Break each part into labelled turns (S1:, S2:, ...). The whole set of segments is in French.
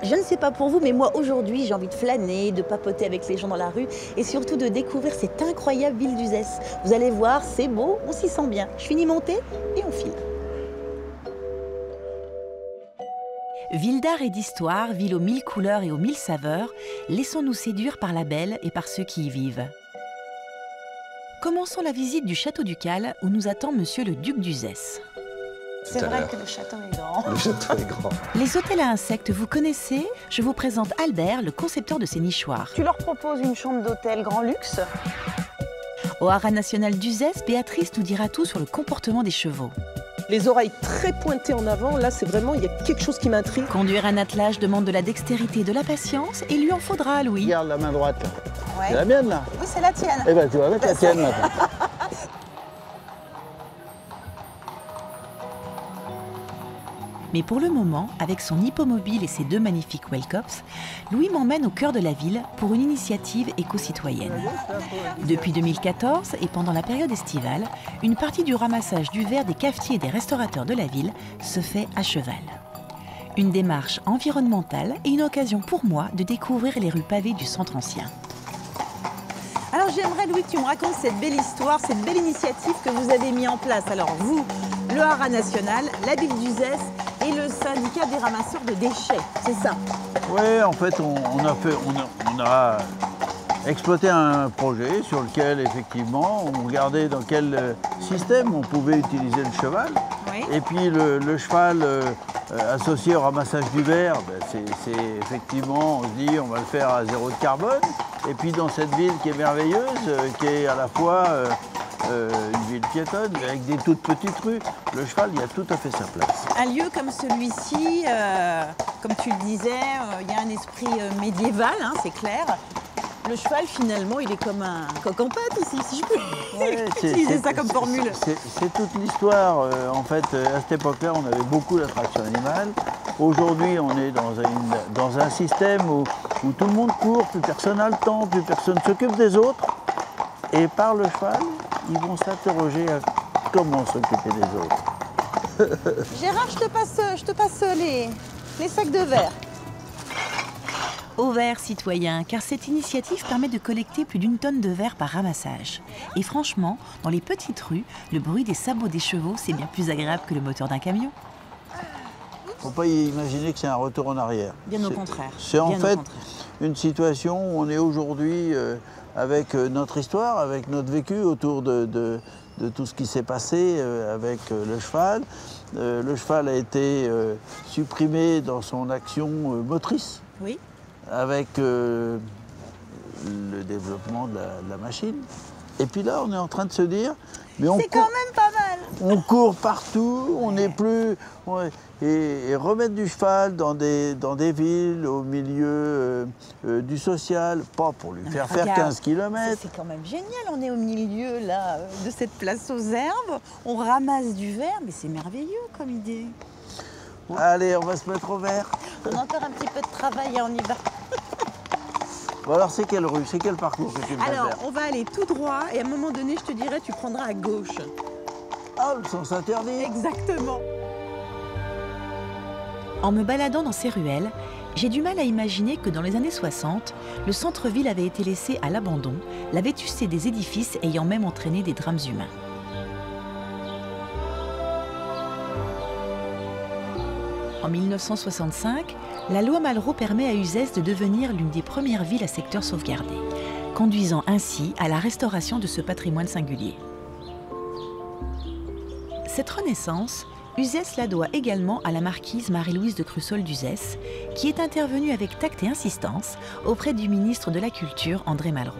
S1: Je ne sais pas pour vous, mais moi aujourd'hui j'ai envie de flâner, de papoter avec les gens dans la rue et surtout de découvrir cette incroyable ville d'Uzès. Vous allez voir, c'est beau, on s'y sent bien. Je finis montée et on file.
S2: Ville d'art et d'histoire, ville aux 1000 couleurs et aux 1000 saveurs, laissons-nous séduire par la belle et par ceux qui y vivent. Commençons la visite du château du Cal où nous attend monsieur le duc d'Uzès.
S1: C'est vrai que le château est grand.
S3: Le château est grand.
S2: Les hôtels à insectes, vous connaissez? Je vous présente Albert, le concepteur de ces nichoirs.
S1: Tu leur proposes une chambre d'hôtel grand luxe?
S2: Au haras national d'Uzès, Béatrice nous dira tout sur le comportement des chevaux.
S4: Les oreilles très pointées en avant, là c'est vraiment, il y a quelque chose qui m'intrigue.
S2: Conduire un attelage demande de la dextérité et de la patience, et il lui en faudra à Louis.
S5: Regarde la main droite là.
S1: Ouais.
S5: C'est la mienne là.
S1: Oui, c'est la tienne.
S5: Eh ben tu vas mettre la tienne maintenant.
S2: Mais pour le moment, avec son hippomobile et ses 2 magnifiques Wellcops, Louis m'emmène au cœur de la ville pour une initiative éco-citoyenne. Depuis 2014 et pendant la période estivale, une partie du ramassage du verre des cafetiers et des restaurateurs de la ville se fait à cheval. Une démarche environnementale et une occasion pour moi de découvrir les rues pavées du centre ancien.
S1: Alors j'aimerais, Louis, que tu me racontes cette belle histoire, cette belle initiative que vous avez mis en place. Alors vous, le haras national, la ville d'Uzès et le syndicat des ramasseurs de déchets, c'est ça?
S5: Oui, en fait, on a exploité un projet sur lequel, effectivement, on regardait dans quel système on pouvait utiliser le cheval.
S1: Oui.
S5: Et puis le cheval associé au ramassage du verre, ben, c'est effectivement, on se dit, on va le faire à 0 de carbone. Et puis dans cette ville qui est merveilleuse, qui est à la fois une ville piétonne, avec des toutes petites rues, le cheval, il y a tout à fait sa place.
S1: Un lieu comme celui-ci, comme tu le disais, il y a un esprit médiéval, hein, c'est clair. Le cheval, finalement, il est comme un coq en pâte ici, si je peux utiliser ça comme formule.
S5: C'est toute l'histoire. En fait, à cette époque-là, on avait beaucoup d'attractions animales. Aujourd'hui, on est dans un système où tout le monde court, plus personne n'a le temps, plus personne s'occupe des autres. Et par le cheval, ils vont s'interroger à comment s'occuper des autres.
S1: Gérard, je te passe les sacs de verre.
S2: Au vert, citoyens, car cette initiative permet de collecter plus d'1 tonne de verre par ramassage. Et franchement, dans les petites rues, le bruit des sabots des chevaux, c'est bien plus agréable que le moteur d'un camion.
S5: Faut pas imaginer que c'est un retour en arrière.
S1: Bien au contraire.
S5: C'est en fait une situation où on est aujourd'hui avec notre histoire, avec notre vécu autour de tout ce qui s'est passé avec le cheval. Le cheval a été supprimé dans son action motrice.
S1: Oui.
S5: Avec le développement de la machine. Et puis là, on est en train de se dire...
S1: C'est quand même pas mal.
S5: On court partout, on n'est plus... Et remettre du cheval dans des villes, au milieu du social, pas pour lui faire 15 km.
S1: C'est quand même génial, on est au milieu là, de cette place aux herbes, on ramasse du verre, mais c'est merveilleux comme idée.
S5: Allez, on va se mettre au vert.
S1: On a encore un petit peu de travail et on y va.
S5: Bon alors, c'est quelle rue, c'est quel parcours que tu me
S1: Alors,
S5: préfères?
S1: on va aller tout droit et à un moment donné, je te dirais, tu prendras à gauche.
S5: Ah, le sens interdit.
S1: Exactement.
S2: En me baladant dans ces ruelles, j'ai du mal à imaginer que dans les années 60, le centre-ville avait été laissé à l'abandon, la vétusté des édifices ayant même entraîné des drames humains. En 1965, la loi Malraux permet à Uzès de devenir l'une des premières villes à secteur sauvegardé, conduisant ainsi à la restauration de ce patrimoine singulier. Cette renaissance, Uzès la doit également à la marquise Marie-Louise de Crussol d'Uzès, qui est intervenue avec tact et insistance auprès du ministre de la Culture, André Malraux.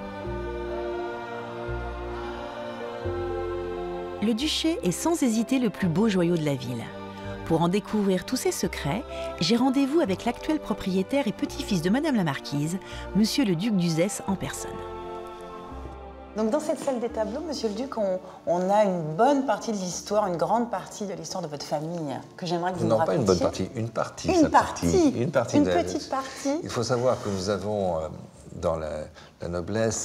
S2: Le duché est sans hésiter le plus beau joyau de la ville. Pour en découvrir tous ses secrets, j'ai rendez-vous avec l'actuel propriétaire et petit-fils de Madame la Marquise, Monsieur le Duc d'Uzès en personne.
S1: Donc dans cette salle des tableaux, Monsieur le Duc, on a une bonne partie de l'histoire, une grande partie de l'histoire de votre famille que j'aimerais que vous nous racontiez.
S3: Non, pas une bonne partie, une partie.
S1: Une partie.
S3: Une
S1: petite partie.
S3: Il faut savoir que nous avons dans la noblesse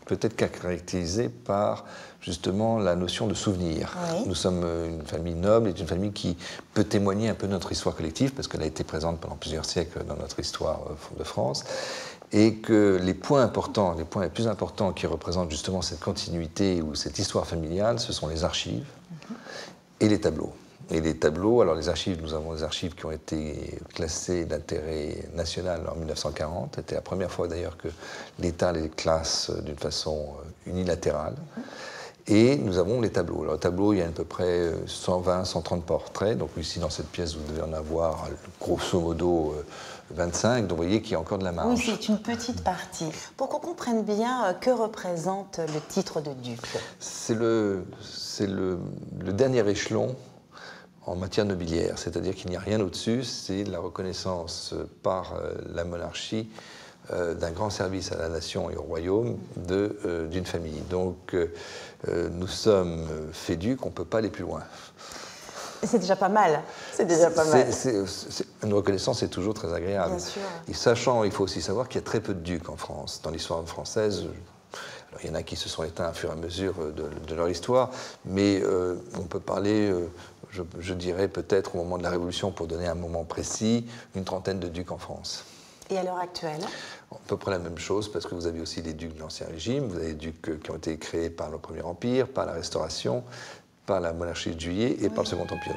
S3: peut-être caractérisée par justement la notion de souvenir.
S1: Oui.
S3: Nous sommes une famille noble et une famille qui peut témoigner un peu de notre histoire collective, parce qu'elle a été présente pendant plusieurs siècles dans notre histoire de France, et que les points importants, les points les plus importants qui représentent justement cette continuité ou cette histoire familiale, ce sont les archives et les tableaux. Et les tableaux, alors les archives, nous avons des archives qui ont été classées d'intérêt national en 1940. C'était la première fois d'ailleurs que l'État les classe d'une façon unilatérale. Et nous avons les tableaux. Alors, les tableaux, il y a à peu près 120, 130 portraits. Donc ici, dans cette pièce, vous devez en avoir grosso modo 25. Donc vous voyez qu'il y a encore de la marge.
S2: Oui, c'est une petite partie. Pour qu'on comprenne bien, que représente le titre de duc?
S3: C'est le dernier échelon en matière nobiliaire, c'est-à-dire qu'il n'y a rien au-dessus, c'est la reconnaissance par la monarchie d'un grand service à la nation et au royaume d'une famille. Donc nous sommes faits ducs, on ne peut pas aller plus loin.
S2: C'est déjà pas mal. C'est déjà pas mal.
S3: Une reconnaissance est toujours très agréable.
S2: Bien sûr.
S3: Et sachant, il faut aussi savoir qu'il y a très peu de ducs en France. Dans l'histoire française, alors, il y en a qui se sont éteints au fur et à mesure de leur histoire, mais on peut parler, je dirais peut-être au moment de la Révolution, pour donner un moment précis, une trentaine de ducs en France.
S2: Et à l'heure actuelle?
S3: À peu près la même chose, parce que vous avez aussi des ducs de l'Ancien Régime, vous avez des ducs qui ont été créés par le Premier Empire, par la Restauration, par la monarchie de Juillet et par le Second Empire.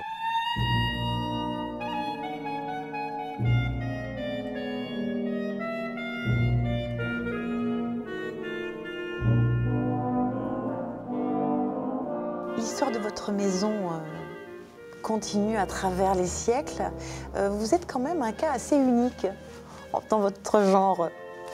S2: L'histoire de votre maison continue à travers les siècles. Vous êtes quand même un cas assez unique dans votre genre.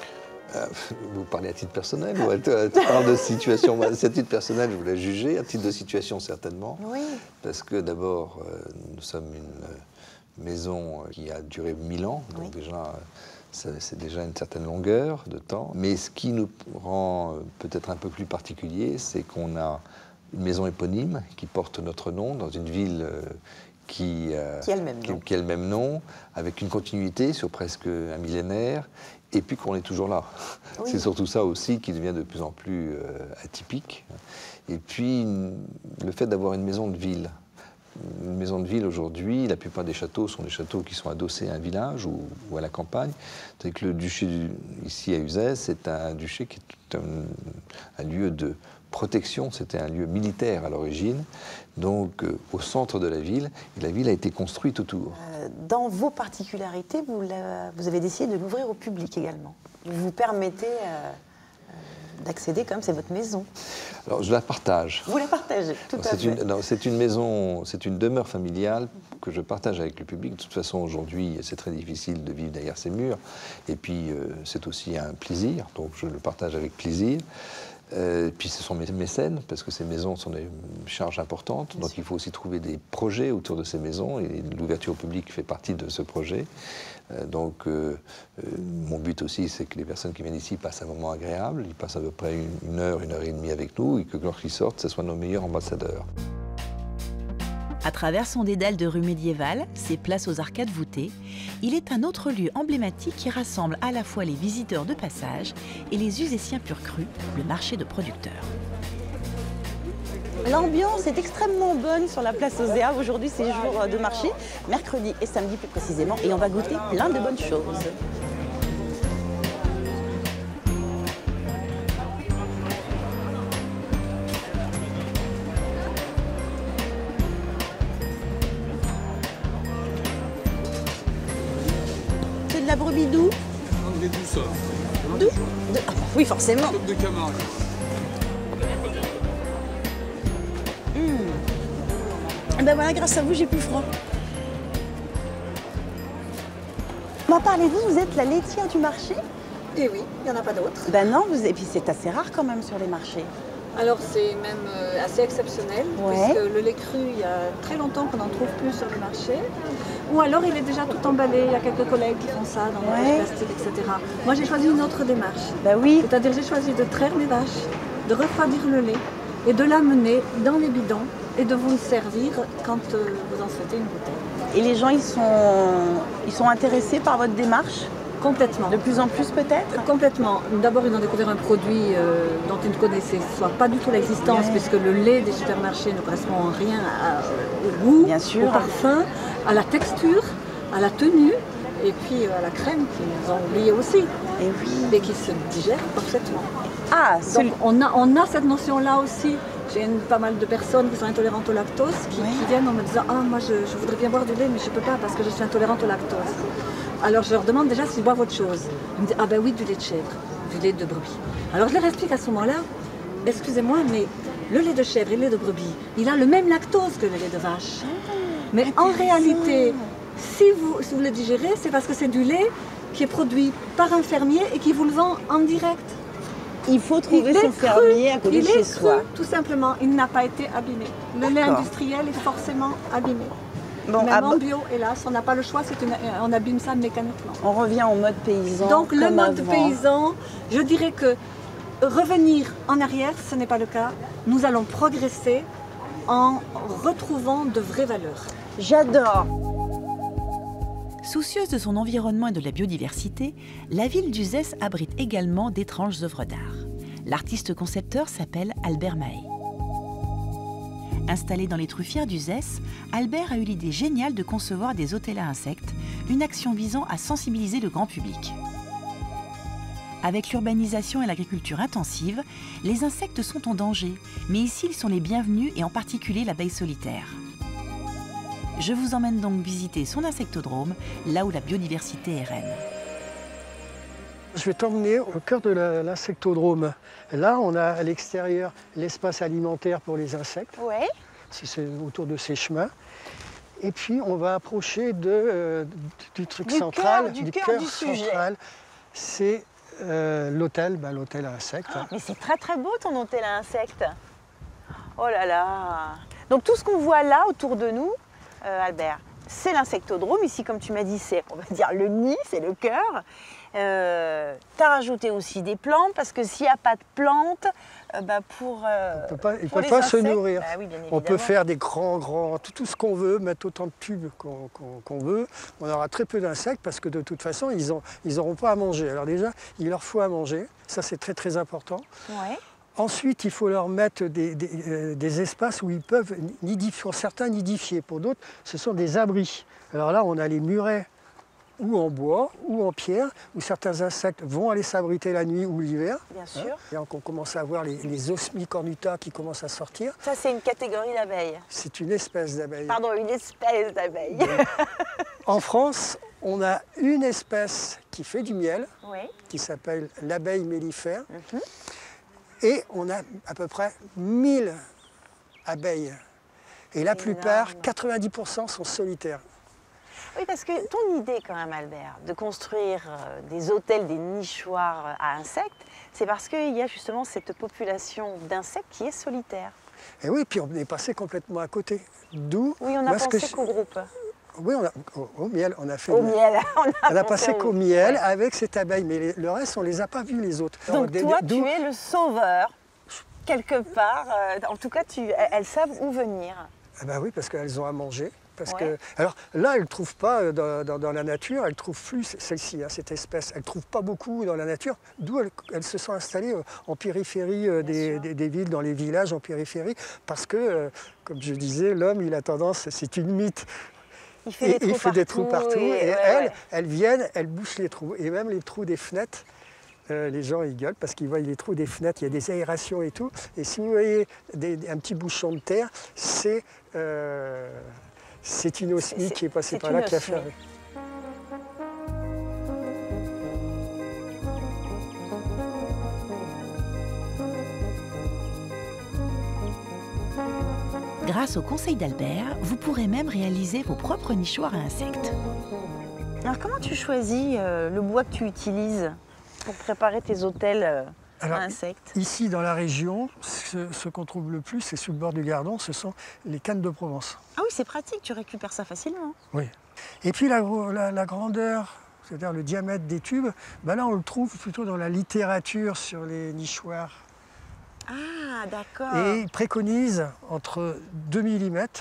S3: Vous parlez à titre personnel ou tu parles de situation? C'est à titre personnel, je vous l'ai jugé, à titre de situation certainement.
S2: Oui.
S3: Parce que d'abord, nous sommes une maison qui a duré 1000 ans, donc déjà, c'est déjà une certaine longueur de temps. Mais ce qui nous rend peut-être un peu plus particulier, c'est qu'on a une maison éponyme qui porte notre nom dans une ville qui a le même nom, avec une continuité sur presque un millénaire, et puis qu'on est toujours là. Oui. C'est surtout ça aussi qui devient de plus en plus atypique. Et puis, le fait d'avoir une maison de ville. Une maison de ville, aujourd'hui, la plupart des châteaux sont des châteaux qui sont adossés à un village ou à la campagne. C'est que le duché, ici à Uzès, c'est un duché qui est un lieu de protection, c'était un lieu militaire à l'origine, donc au centre de la ville, et la ville a été construite autour.
S2: Dans vos particularités, vous avez décidé de l'ouvrir au public également. Vous vous permettez d'accéder quand même, c'est votre maison.
S3: Alors je la partage.
S2: Vous la partagez, tout à fait.
S3: C'est une maison, c'est une demeure familiale que je partage avec le public. De toute façon, aujourd'hui, c'est très difficile de vivre derrière ces murs, et puis c'est aussi un plaisir, donc je le partage avec plaisir. Puis ce sont mes mécènes, parce que ces maisons sont des charges importantes, donc il faut aussi trouver des projets autour de ces maisons, et l'ouverture au public fait partie de ce projet. Donc mon but aussi, c'est que les personnes qui viennent ici passent un moment agréable, ils passent à peu près une heure et demie avec nous, et que lorsqu'ils sortent, ce soient nos meilleurs ambassadeurs.
S2: À travers son dédale de rue médiévale, ses places aux arcades voûtées, il est un autre lieu emblématique qui rassemble à la fois les visiteurs de passage et les Uzéciens pur crus, le marché de producteurs.
S1: L'ambiance est extrêmement bonne sur la place Osea. Aujourd'hui, c'est jour de marché, mercredi et samedi plus précisément, et on va goûter plein de bonnes choses. C'est de la brebis d'où?
S6: Des douceurs.
S1: D'où? Oui, forcément.
S6: De Camargue.
S1: Et ben voilà, grâce à vous, j'ai plus froid. M'en parlez-vous, vous êtes la laitière du marché?
S7: Eh oui, il n'y en a pas d'autres.
S1: Ben non, et puis c'est assez rare quand même sur les marchés.
S7: Alors c'est même assez exceptionnel, puisque le lait cru, il y a très longtemps qu'on n'en trouve plus sur le marché. Ou alors il est déjà tout emballé, il y a quelques collègues qui font ça dans les vaches plastiques, etc. Moi j'ai choisi une autre démarche.
S1: Ben oui.
S7: C'est-à-dire j'ai choisi de traire mes vaches, de refroidir le lait et de l'amener dans les bidons et de vous le servir quand vous en souhaitez une bouteille.
S1: Et les gens, ils sont intéressés par votre démarche?
S7: Complètement.
S1: De plus en plus peut-être?
S7: Complètement. D'abord, ils ont découvert un produit dont ils ne connaissaient soit pas du tout l'existence, puisque le lait des supermarchés ne correspond en rien au goût,
S1: Bien sûr.
S7: au parfum, à la texture, à la tenue, et puis à la crème qu'ils ont oublié aussi,
S1: Et oui.
S7: mais qui se digère parfaitement.
S1: Ah,
S7: Donc on a cette notion-là aussi. J'ai pas mal de personnes qui sont intolérantes au lactose qui viennent en me disant « Ah, moi je voudrais bien boire du lait, mais je ne peux pas parce que je suis intolérante au lactose. » Alors je leur demande déjà s'ils boivent autre chose. Ils me disent « Ah ben oui, du lait de chèvre, du lait de brebis. » Alors je leur explique à ce moment-là « Excusez-moi, mais le lait de chèvre et le lait de brebis, il a le même lactose que le lait de vache. Mais en réalité, si vous le digérez, c'est parce que c'est du lait qui est produit par un fermier et qui vous le vend en direct. »
S1: Il faut trouver son fermier à côté de chez soi.
S7: Tout simplement, il n'a pas été abîmé. Le lait industriel est forcément abîmé.
S1: Bon,
S7: Même en bio, hélas, on n'a pas le choix, on abîme ça mécaniquement.
S1: on revient au mode paysan.
S7: Donc le
S1: comme
S7: mode
S1: avant.
S7: paysan, je dirais que revenir en arrière, ce n'est pas le cas. Nous allons progresser en retrouvant de vraies valeurs.
S1: J'adore.
S2: Soucieuse de son environnement et de la biodiversité, la ville d'Uzès abrite également d'étranges œuvres d'art. L'artiste concepteur s'appelle Albert Mahé. Installé dans les truffières d'Uzès, Albert a eu l'idée géniale de concevoir des hôtels à insectes, une action visant à sensibiliser le grand public. Avec l'urbanisation et l'agriculture intensive, les insectes sont en danger, mais ici ils sont les bienvenus et en particulier l'abeille solitaire. Je vous emmène donc visiter son insectodrome, là où la biodiversité est reine.
S6: Je vais t'emmener au cœur de l'insectodrome. Là, on a à l'extérieur l'espace alimentaire pour les insectes.
S1: Ouais.
S6: C'est autour de ces chemins. Et puis, on va approcher du truc central,
S1: du cœur du sujet.
S6: central. C'est l'hôtel, l'hôtel à insectes.
S1: Mais c'est très très beau ton hôtel à insectes. Oh là là. Donc tout ce qu'on voit là autour de nous, Albert, c'est l'insectodrome. Ici, comme tu m'as dit, c'est, on va dire, le nid, c'est le cœur. Tu as rajouté aussi des plantes, parce que s'il n'y a pas de plantes, il ne
S6: peut pas se nourrir.
S1: Bah oui, bien
S6: on peut
S1: évidemment.
S6: faire des grands, tout ce qu'on veut, mettre autant de tubes qu'on veut. On aura très peu d'insectes parce que de toute façon, ils n'auront pas à manger. Alors déjà, il leur faut à manger. Ça, c'est très très important.
S1: Ouais.
S6: Ensuite, il faut leur mettre des espaces où ils peuvent, pour certains, nidifier. Pour d'autres, ce sont des abris. Alors là, on a les murets ou en bois ou en pierre, où certains insectes vont aller s'abriter la nuit ou l'hiver.
S1: Bien sûr.
S6: Et donc on commence à voir les Osmicornuta qui commencent à sortir.
S1: Ça, c'est une catégorie d'abeilles.
S6: C'est une espèce d'abeille.
S1: Pardon, une espèce d'abeille.
S6: En France, on a une espèce qui fait du miel,
S1: Oui.
S6: qui s'appelle l'abeille mellifère. Et on a à peu près 1000 abeilles. Et la plupart, 90%, sont solitaires.
S1: Oui, parce que ton idée quand même, Albert, de construire des hôtels, des nichoirs à insectes, c'est parce qu'il y a justement cette population d'insectes qui est solitaire.
S6: Et oui, puis on est passé complètement à côté. D'où...
S1: Oui, on a pensé qu'au groupe.
S6: Oui, au miel, on a fait...
S1: Au miel,
S6: on a passé qu'au miel avec cette abeille, mais le reste, on ne les a pas vus, les autres.
S1: Donc toi, tu es le sauveur, quelque part. En tout cas, elles savent où venir.
S6: Ah ben oui, parce qu'elles ont à manger. Parce que, alors là, elles ne trouvent pas dans la nature, elles trouvent plus celle-ci, cette espèce. Elles ne trouvent pas beaucoup dans la nature, d'où elles se sont installées en périphérie des villes, dans les villages en périphérie, parce que, comme je disais, l'homme, il a tendance, c'est une mythe.
S1: Il fait
S6: des trous partout. Et elles viennent, elles bouchent les trous. Et même les trous des fenêtres, les gens ils gueulent parce qu'ils voient les trous des fenêtres, il y a des aérations et tout. Et si vous voyez un petit bouchon de terre, c'est une osmie qui est passée par là, qui a fait.
S2: Grâce au conseil d'Albert, vous pourrez même réaliser vos propres nichoirs à insectes.
S1: Alors comment tu choisis le bois que tu utilises pour préparer tes hôtels à insectes?
S6: Ici dans la région, ce qu'on trouve le plus, c'est sur le bord du Gardon, ce sont les cannes de Provence.
S1: Ah oui, c'est pratique, tu récupères ça facilement.
S6: Oui. Et puis la grandeur, c'est-à-dire le diamètre des tubes, là on le trouve plutôt dans la littérature sur les nichoirs.
S1: Ah, d'accord.
S6: Et ils préconisent entre 2 mm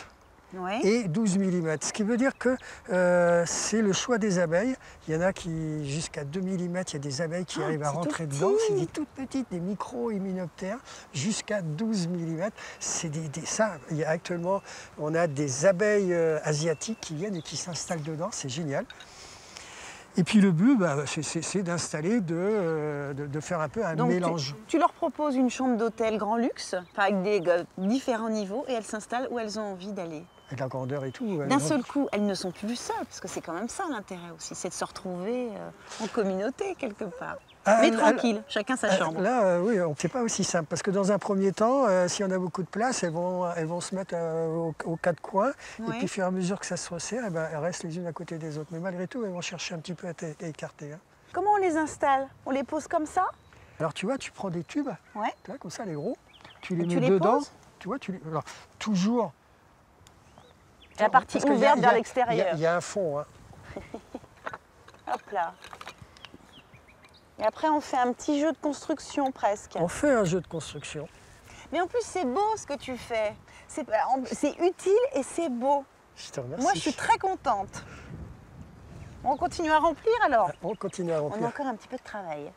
S6: et 12 mm. Ce qui veut dire que c'est le choix des abeilles. Il y en a qui, jusqu'à 2 mm, il y a des abeilles qui arrivent à rentrer dedans. C'est des toutes petites, des micro-hyménoptères, jusqu'à 12 mm. C'est ça, il y a actuellement, on a des abeilles asiatiques qui viennent et qui s'installent dedans, c'est génial. Et puis le but, c'est d'installer, de faire un peu un mélange.
S1: Tu leur proposes une chambre d'hôtel grand luxe, avec des différents niveaux, et elles s'installent où elles ont envie d'aller.
S6: Avec la grandeur et tout.
S1: D'un seul coup, elles ne sont plus seules, parce que c'est quand même ça l'intérêt aussi, c'est de se retrouver en communauté quelque part. Mais tranquille, chacun sa chambre.
S6: Là, oui, c'est pas aussi simple, parce que dans un premier temps, si on a beaucoup de place, elles vont se mettre aux quatre coins, et puis au fur et à mesure que ça se resserre, elles restent les unes à côté des autres. Mais malgré tout, elles vont chercher un petit peu à écarter. Hein.
S1: Comment on les installe? On les pose comme ça?
S6: Alors tu vois, tu prends des tubes, tu vois, comme ça, les gros, tu les mets
S1: dedans,
S6: poses? Tu vois, alors, toujours...
S1: La partie ouverte vers l'extérieur.
S6: Il y a un fond. Hein.
S1: Hop là. Et après, on fait un petit jeu de construction presque.
S6: On fait un jeu de construction.
S1: Mais en plus, c'est beau ce que tu fais. C'est utile et c'est beau.
S6: Je te remercie.
S1: Moi, je suis très contente. On continue à remplir alors?
S6: On continue à remplir.
S1: On a encore un petit peu de travail.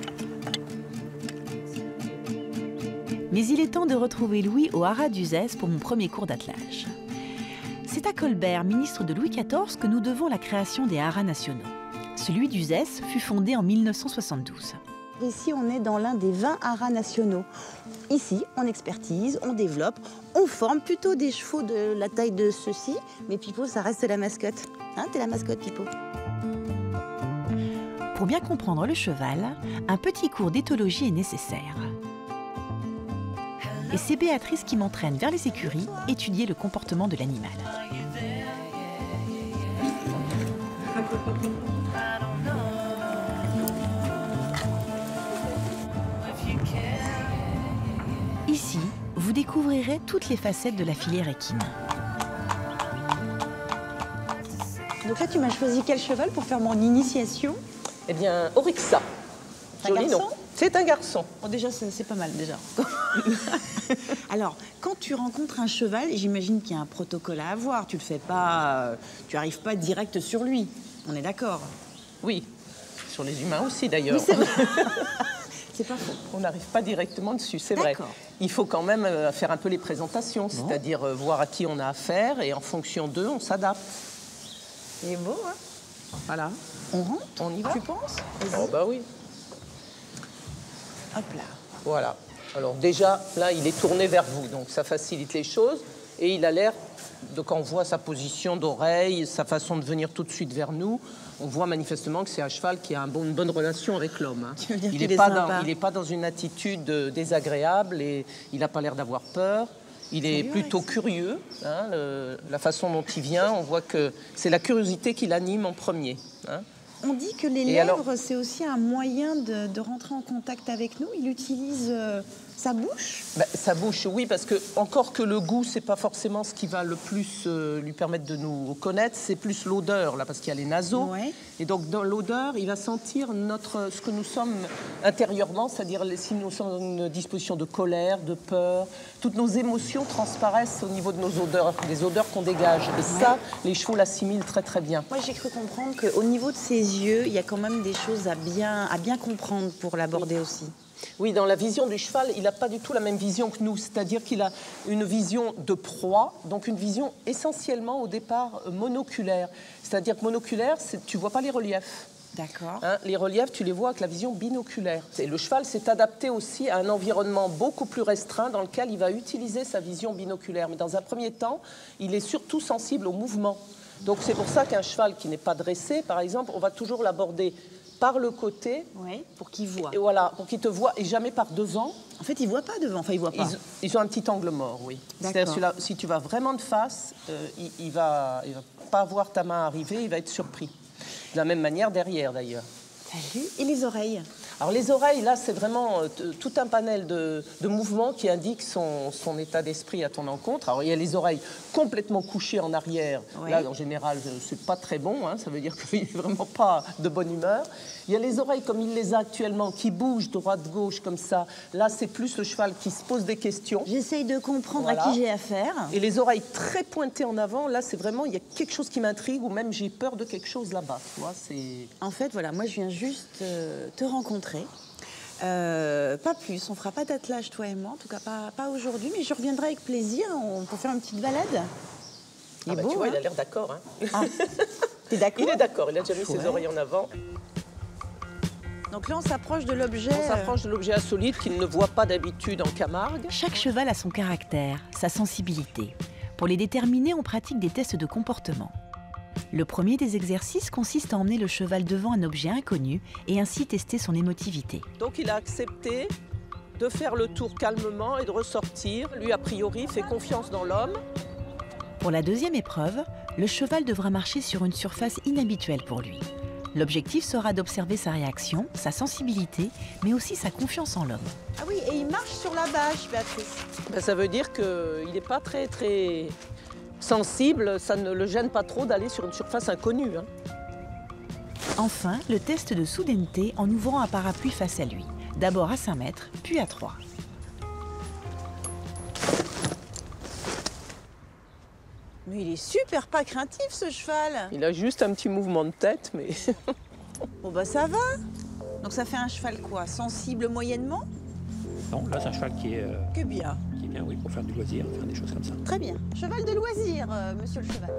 S2: Mais il est temps de retrouver Louis au haras d'Uzès pour mon premier cours d'attelage. C'est à Colbert, ministre de Louis XIV, que nous devons la création des haras nationaux. Celui d'Uzès fut fondé en 1972.
S1: Ici, on est dans l'un des 20 haras nationaux. Ici, on expertise, on développe, on forme plutôt des chevaux de la taille de ceux-ci. Mais Pipo, ça reste la mascotte. Hein, t'es la mascotte, Pipo.
S2: Pour bien comprendre le cheval, un petit cours d'éthologie est nécessaire. Et c'est Béatrice qui m'entraîne vers les écuries, étudier le comportement de l'animal. Ici, vous découvrirez toutes les facettes de la filière équine.
S1: Donc là, tu m'as choisi quel cheval pour faire mon initiation?
S4: Eh bien, Oryxa. Joli nom. C'est un garçon.
S1: Bon, déjà, c'est pas mal, déjà. Alors, quand tu rencontres un cheval, j'imagine qu'il y a un protocole à avoir. Tu le fais pas... tu arrives pas direct sur lui. On est d'accord?
S4: Oui. Sur les humains aussi, d'ailleurs.
S1: Oui, c'est vrai. C'est pas faux.
S4: On n'arrive pas directement dessus, c'est vrai. Il faut quand même faire un peu les présentations, c'est-à-dire voir à qui on a affaire, et en fonction d'eux, on s'adapte.
S1: C'est beau, hein?
S4: Voilà.
S1: On rentre?
S4: On y va?
S1: Tu penses?
S4: Oh, bah oui.
S1: Hop là.
S4: Voilà. Alors déjà, là, il est tourné vers vous, donc ça facilite les choses. Et il a l'air, quand on voit sa position d'oreille, sa façon de venir tout de suite vers nous, on voit manifestement que c'est un cheval qui a une bonne relation avec l'homme. Hein. Il n'est pas dans une attitude désagréable et il n'a pas l'air d'avoir peur. Il est plutôt curieux. Hein, la façon dont il vient, on voit que c'est la curiosité qui l'anime en premier. Hein.
S1: On dit que les lèvres, c'est aussi un moyen de rentrer en contact avec nous. Il utilise sa bouche?
S4: Sa bouche, oui, parce que encore que le goût, c'est pas forcément ce qui va le plus lui permettre de nous connaître, c'est plus l'odeur, là, parce qu'il y a les naseaux. Ouais. Et donc, dans l'odeur, il va sentir ce que nous sommes intérieurement, c'est-à-dire si nous sommes dans une disposition de colère, de peur. Toutes nos émotions transparaissent au niveau de nos odeurs, des odeurs qu'on dégage. Et ça, les chevaux l'assimilent très, très bien.
S1: Moi, j'ai cru comprendre qu'au niveau de ses yeux, il y a quand même des choses à bien comprendre pour l'aborder aussi.
S4: Oui, dans la vision du cheval, il n'a pas du tout la même vision que nous, c'est-à-dire qu'il a une vision de proie, donc une vision essentiellement au départ monoculaire. C'est-à-dire que monoculaire, tu ne vois pas les reliefs.
S1: D'accord.
S4: Hein, les reliefs, tu les vois avec la vision binoculaire. Et le cheval s'est adapté aussi à un environnement beaucoup plus restreint dans lequel il va utiliser sa vision binoculaire. Mais dans un premier temps, il est surtout sensible au mouvement. Donc c'est pour ça qu'un cheval qui n'est pas dressé, par exemple, on va toujours l'aborder par le côté,
S1: pour qu'il voit.
S4: Et voilà, pour qu'il te voit, et jamais par devant.
S1: En fait, il ne voit pas devant, enfin, il ne voit pas.
S4: Ils ont un petit angle mort, oui. C'est-à-dire si tu vas vraiment de face, il ne va pas voir ta main arriver, il va être surpris. De la même manière derrière, d'ailleurs.
S1: T'as vu? Et les oreilles?
S4: Alors les oreilles, là, c'est vraiment tout un panel de mouvements qui indiquent son état d'esprit à ton encontre. Alors il y a les oreilles complètement couchées en arrière. Oui. Là, en général, c'est pas très bon, hein, ça veut dire qu'il n'est vraiment pas de bonne humeur. Il y a les oreilles comme il les a actuellement, qui bougent droite-gauche comme ça. Là, c'est plus le cheval qui se pose des questions.
S1: J'essaye de comprendre à qui j'ai affaire.
S4: Et les oreilles très pointées en avant, là, c'est vraiment, il y a quelque chose qui m'intrigue ou même j'ai peur de quelque chose là-bas. Tu vois, c'est...
S1: En fait, voilà, moi, je viens juste te rencontrer. Pas plus, on fera pas d'attelage, toi et moi, en tout cas pas aujourd'hui, mais je reviendrai avec plaisir pour faire une petite balade.
S4: Il est beau, tu vois, hein. Il a l'air d'accord. Hein.
S1: Ah. T'es d'accord?
S4: Il est d'accord, il a déjà mis ses oreilles en avant.
S1: Donc là, on s'approche de l'objet...
S4: On s'approche de l'objet insolite qu'il ne voit pas d'habitude en Camargue.
S2: Chaque cheval a son caractère, sa sensibilité. Pour les déterminer, on pratique des tests de comportement. Le premier des exercices consiste à emmener le cheval devant un objet inconnu et ainsi tester son émotivité.
S4: Donc il a accepté de faire le tour calmement et de ressortir. Lui, a priori, fait confiance dans l'homme.
S2: Pour la deuxième épreuve, le cheval devra marcher sur une surface inhabituelle pour lui. L'objectif sera d'observer sa réaction, sa sensibilité, mais aussi sa confiance en l'homme.
S1: Ah oui, et il marche sur la bâche, Béatrice.
S4: Ben, ça veut dire qu'il n'est pas très sensible, ça ne le gêne pas trop d'aller sur une surface inconnue. Hein.
S2: Enfin, le test de soudaineté en ouvrant un parapluie face à lui. D'abord à 5 mètres, puis à 3.
S1: Mais il est super pas craintif, ce cheval.
S4: Il a juste un petit mouvement de tête, mais...
S1: Bon bah ça va. Donc ça fait un cheval quoi? Sensible moyennement?
S8: Non, là c'est un cheval qui est...
S1: Que bien.
S8: Qui est bien, oui, pour faire du loisir, faire des choses comme ça.
S1: Très bien. Cheval de loisir, monsieur le cheval.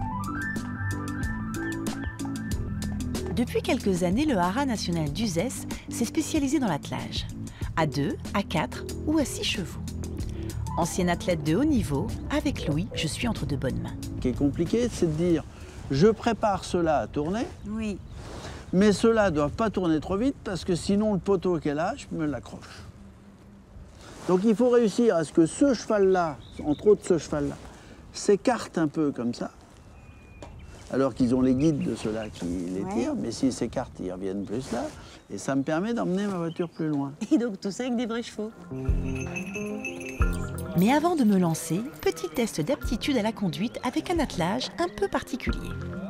S2: Depuis quelques années, le Haras national d'Uzès s'est spécialisé dans l'attelage. À 2, à 4 ou à 6 chevaux. Ancien athlète de haut niveau, avec Louis, je suis entre de bonnes mains.
S5: Ce qui est compliqué, c'est de dire, je prépare cela à tourner,
S1: oui.
S5: Mais ceux-là ne doivent pas tourner trop vite parce que sinon le poteau qu'elle a, je me l'accroche. Donc il faut réussir à ce que ce cheval-là, entre autres ce cheval-là, s'écarte un peu comme ça, alors qu'ils ont les guides de ceux-là qui les tirent, mais s'ils s'écartent, ils reviennent plus là, et ça me permet d'emmener ma voiture plus loin.
S1: Et donc tout ça avec des vrais chevaux.
S2: Mais avant de me lancer, petit test d'aptitude à la conduite avec un attelage un peu particulier.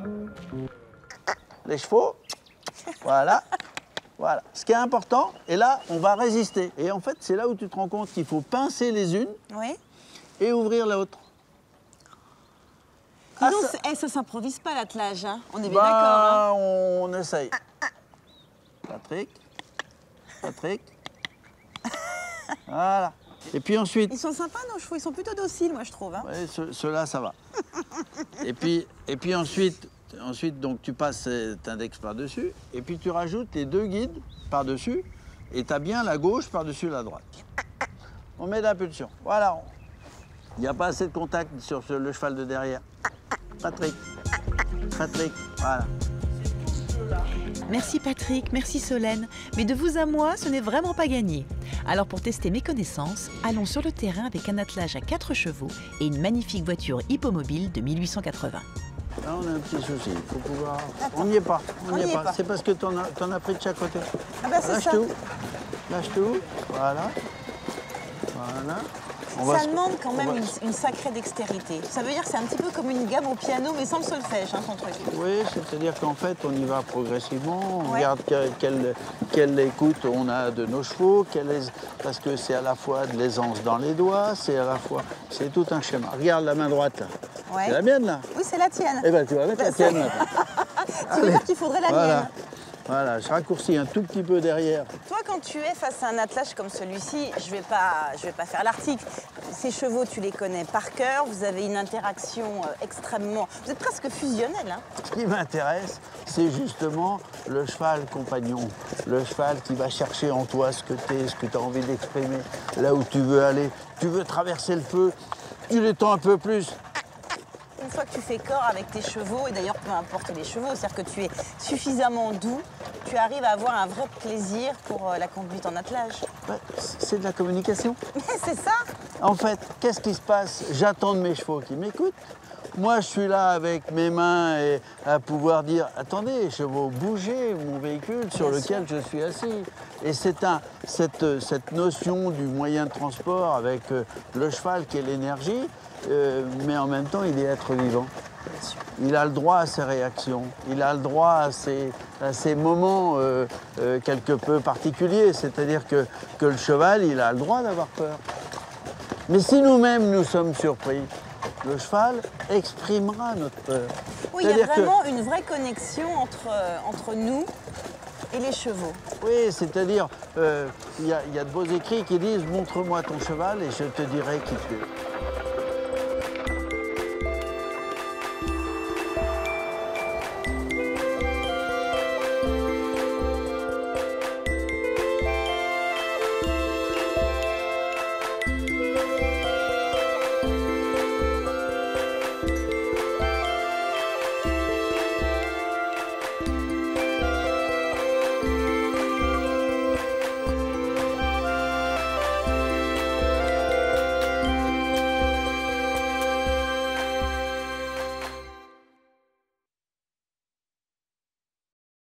S5: Les chevaux, voilà, voilà. Ce qui est important, et là, on va résister. Et en fait, c'est là où tu te rends compte qu'il faut pincer les unes et ouvrir l'autre.
S1: Sinon, ça s'improvise pas l'attelage, hein. On est bien d'accord. Hein.
S5: On essaye. Patrick, Patrick. Voilà. Et puis ensuite...
S1: Ils sont sympas, nos chevaux, ils sont plutôt dociles, moi, je trouve. Hein.
S5: Oui, ceux-là, ça va. et puis ensuite, donc, tu passes cet index par-dessus, et puis tu rajoutes les deux guides par-dessus, et tu as bien la gauche par-dessus la droite. On met l'impulsion. Voilà. Il n'y a pas assez de contact sur le cheval de derrière. Patrick, Patrick, voilà.
S2: Merci Patrick, merci Solène, mais de vous à moi, ce n'est vraiment pas gagné. Alors pour tester mes connaissances, allons sur le terrain avec un attelage à 4 chevaux et une magnifique voiture hippomobile de 1880.
S5: Là, on a un petit souci, il faut pouvoir... On n'y est pas, on n'y est pas. C'est parce que t'en as pris de chaque côté.
S1: Ah ben c'est ça.
S5: Lâche tout, voilà. Voilà.
S1: Ça demande quand même une sacrée dextérité. Ça veut dire que c'est un petit peu comme une gamme au piano, mais sans le solfège, hein, son truc.
S5: Oui, c'est-à-dire qu'en fait, on y va progressivement. On regarde quelle écoute on a de nos chevaux, parce que c'est à la fois de l'aisance dans les doigts, c'est tout un schéma. Regarde la main droite, là.
S1: Ouais.
S5: C'est la mienne, là?
S1: Oui, c'est la tienne.
S5: Eh bien, tu vas mettre la tienne, là.
S1: Tu veux dire qu'il faudrait la mienne?
S5: Voilà, je raccourcis un tout petit peu derrière.
S1: Toi, quand tu es face à un attelage comme celui-ci, je vais pas faire l'article. Ces chevaux, tu les connais par cœur, vous avez une interaction extrêmement... Vous êtes presque fusionnel, hein.
S5: Ce qui m'intéresse, c'est justement le cheval compagnon. Le cheval qui va chercher en toi ce que tu es, ce que tu as envie d'exprimer, là où tu veux aller. Tu veux traverser le feu, tu l'étends un peu plus.
S1: Une fois que tu fais corps avec tes chevaux, et d'ailleurs peu importe les chevaux, c'est-à-dire que tu es suffisamment doux, tu arrives à avoir un vrai plaisir pour la conduite en attelage.
S5: Ouais, c'est de la communication.
S1: Mais c'est ça.
S5: En fait, qu'est-ce qui se passe? J'attends de mes chevaux qui m'écoutent. Moi, je suis là avec mes mains et à pouvoir dire « Attendez, chevaux, bougez mon véhicule sur lequel je suis assis ». Et c'est cette notion du moyen de transport avec le cheval qui est l'énergie, mais en même temps, il est être vivant. Il a le droit à ses réactions, il a le droit à ces moments quelque peu particuliers. C'est-à-dire que le cheval, il a le droit d'avoir peur. Mais si nous-mêmes, nous sommes surpris, le cheval exprimera notre peur.
S1: Oui, il y a vraiment une vraie connexion entre nous et les chevaux.
S5: Oui, c'est-à-dire, il y a de beaux écrits qui disent « Montre-moi ton cheval et je te dirai qui tu es ».